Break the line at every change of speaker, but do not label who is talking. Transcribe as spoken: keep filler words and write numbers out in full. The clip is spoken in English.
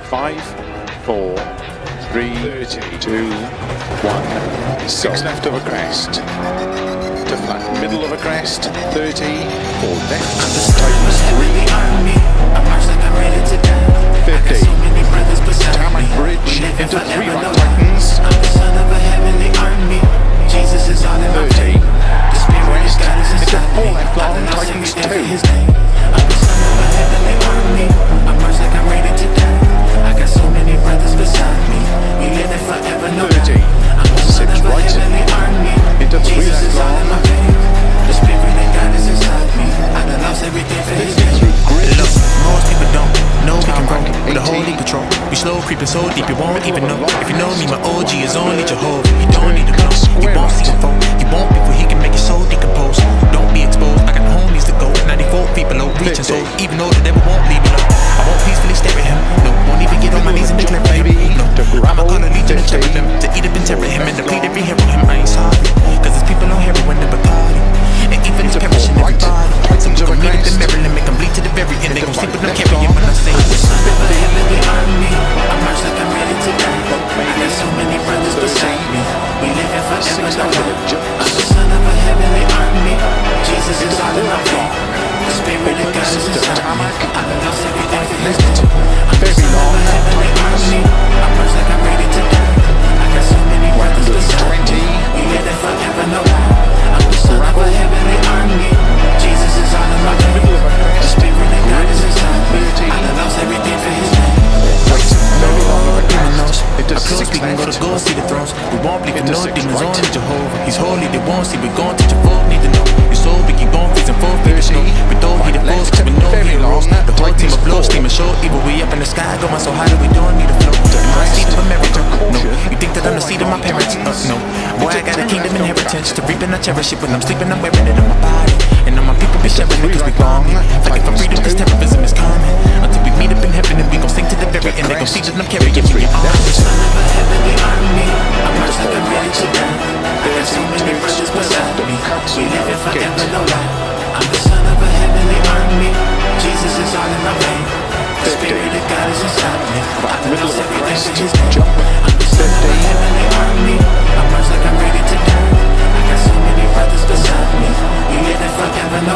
Five, four, three, two, one. Six left of a crest. To flat middle of a crest. Thirty. Four left. Tightens three. Fifty. Tarmac bridge into three right tightens. Thirty. Crest into four left long tightens two. thirty. Six right into three left long.
Look, most people don't know we can roll with a holy patrol. We slow creeping so deep you won't even know. If you know me, my O G is only Jehovah. You don't need to know, you won't see a foe. You won't before he can make your soul decompose. Don't be exposed, I got homies to go. ninety-four feet below, reaching so even though the devil won't leave me low. I won't peacefully stare at him, no, won't even get on my knees and declare baby. No, I'ma call a legion and cherubim to eat up and terror him and deplete every hero him. I ain't sorry, cause there's people on heroin and Bacardi, and even it's perishing everybody. Some gon' meet up in Maryland, make them bleed to the very end. They gon' sleep with them carrying when I say the son of a heavenly army. I'm marched like I'm ready to die. I got so many brothers beside me. We living forever, no lie. I'm the son of a heavenly army. Jesus is all in my veins. The spirit of God is inside me. I done lost everything for his name. I'm the son of a heavenly army. I'm marched like I'm ready to die. I got so many brothers beside me. We living forever, no lie. I'm the son of a heavenly army. Jesus is all in my veins. The spirit of God is inside me. I done lost everything for his name. Up close, we can go to go see the thrones. We won't believe in no demons, only Jehovah. He's holy, they won't see. We gon' teach your folk, need to know. Your soul, we keep gon' freeze and four feet of snow. We don't need the foes, cause we know he rose. The whole team of blows, steam and show evil. We up in the sky, going so high that we don't need a flow. Am I seed of America? No. You think that I'm the seed of my parents? Uh, no. Boy, I got a kingdom inheritance. To reap and I cherish it. When I'm sleeping, I'm wearing it on my body. And all my people be sharing it cause we wrong. Fighting for freedom, cause terrorism is coming. Until we meet up in heaven and we gon' sing to the very end. They gon' see that I'm carrying me on. Son of a heavenly army, I'm marched like I'm ready to die. I got so many brothers beside me. We living forever, no lie. I'm the son of a heavenly army. Jesus is all in my veins. The spirit of God is inside me. I lost everything for his name. I'm the son of a heavenly army. I'm marched like I'm ready to die. I got so many brothers beside me. We living forever, no